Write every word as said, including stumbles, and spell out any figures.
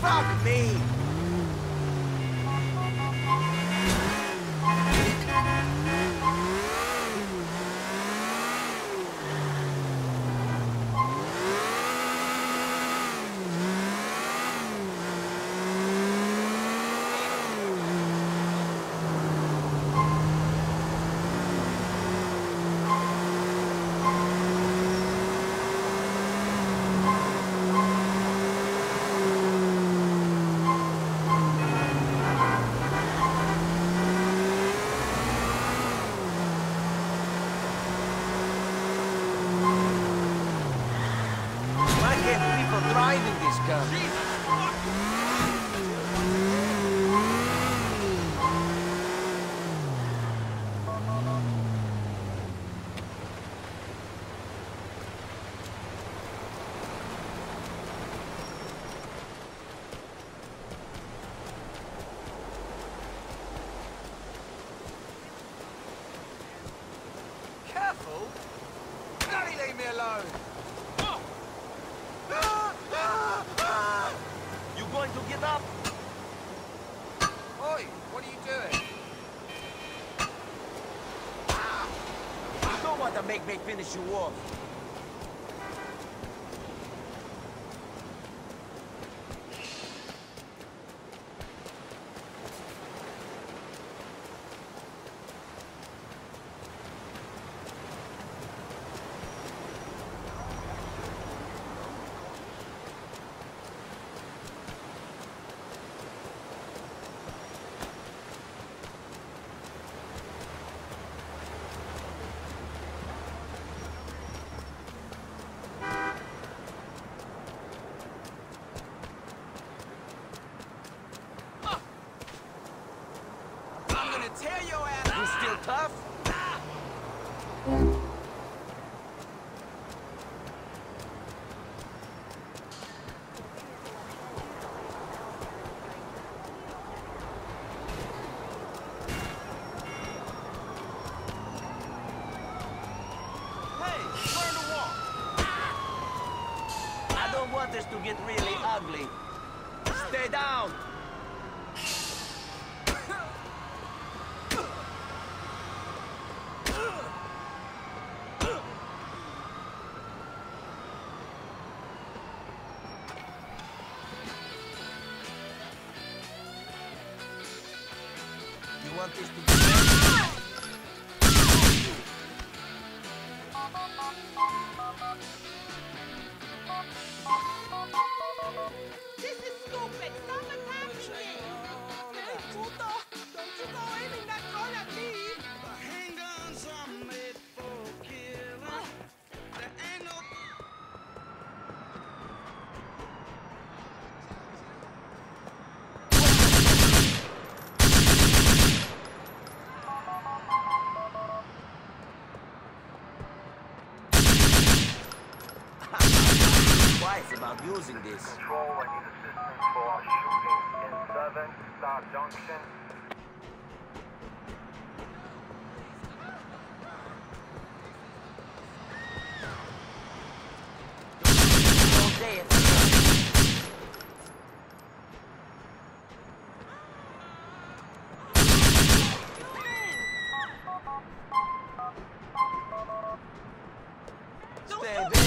Fuck me! Driving this car. Careful! Bloody leave me alone! You going to get up? Oi, what are you doing? You don't want to make me finish you off. Tear your ass! You still tough? Hey, learn to walk! I don't want this to get really ugly. Stay down! You want this to be... This is stupid! Stop attacking me! Hey, puto! Don't you go aiming that gun at me! The handguns are made for killing. There ain't no... Twice about using this. Control, I need assistance for a shooting in Seven Star Junction. All day. Stay there.